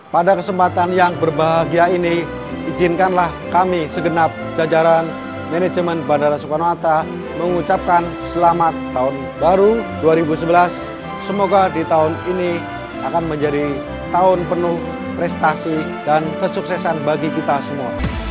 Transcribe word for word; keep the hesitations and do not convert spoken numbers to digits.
Pada kesempatan yang berbahagia ini, izinkanlah kami segenap jajaran manajemen Bandara Soekarno-Hatta mengucapkan selamat tahun baru dua ribu sebelas. Semoga di tahun ini akan menjadi tahun penuh prestasi dan kesuksesan bagi kita semua.